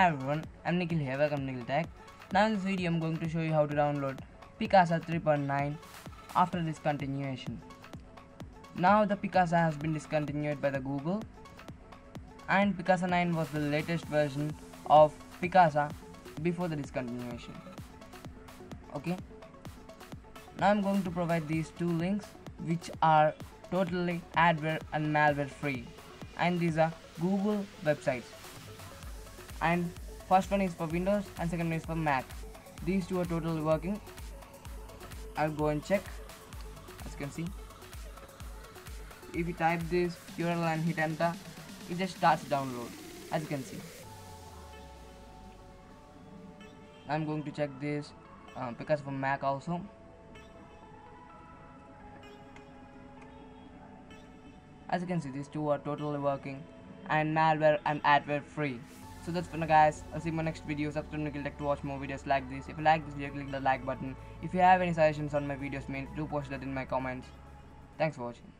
everyone, I'm Nikhil here, welcome to Nikhil Tech. Now in this video I'm going to show you how to download Picasa 3.9 after discontinuation. Now the Picasa has been discontinued by the Google, and Picasa 9 was the latest version of Picasa before the discontinuation. Okay. Now I'm going to provide these two links which are totally adware and malware free, and these are Google websites. And first one is for Windows and second one is for Mac. These two are totally working. I'll go and check. As you can see, if you type this URL and hit enter, it just starts download. As you can see, I'm going to check this because for Mac also. As you can see, these two are totally working and malware and adware free. So that's for now guys. I'll see you in my next video. Subscribe to Nikhil Tech to watch more videos like this. If you like this video, click the like button. If you have any suggestions on my videos, do post that in my comments. Thanks for watching.